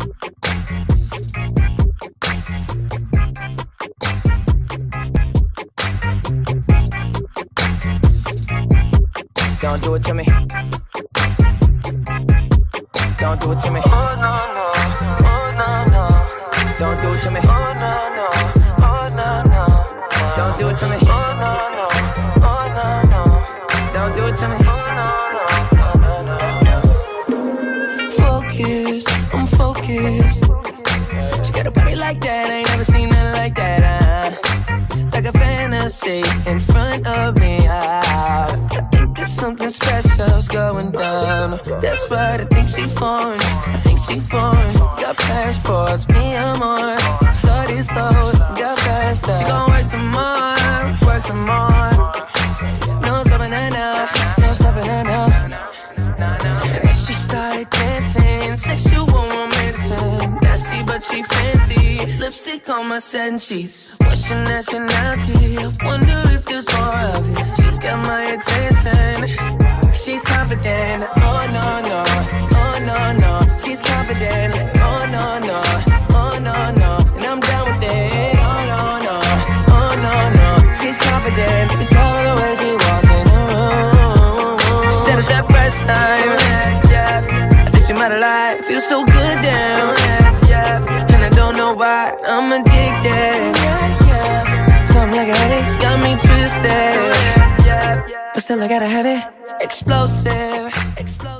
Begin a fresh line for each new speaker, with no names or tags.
Don't do it to me. Don't do it to me.
Oh no no, oh no no.
Don't do it to me.
Oh no no, oh no no.
Don't do it to me.
Oh no no, oh no no.
Don't do it to me.
Oh no no. Focused, I'm focused. She got a body like that, I ain't never seen nothing like that. Like a fantasy in front of me. I think there's something special's going down. That's right, I think she foreign. I think she foreign. Got passports, me I'm on. Started slow, got faster. She gon' work some more, work some more. No stopping her now, no stopping her now. And then she started dancing, sexual romancing. Nasty but she fancy, lipstick on my satin sheets. What's your nationality? I wonder if there's more of it. She's got my attention. She's confident. Oh no no, oh no no. She's confident. Oh no no, oh no no. And I'm down with it. Oh no no, oh no no. She's confident. You can tell by the way she walks in the room. She said it's that first time. Yeah, I think she might have lied. Feels so good down. Yeah, and I don't know why I'm addicted. Something like a headache got me twisted. But still I gotta have it. Explosive, explosive.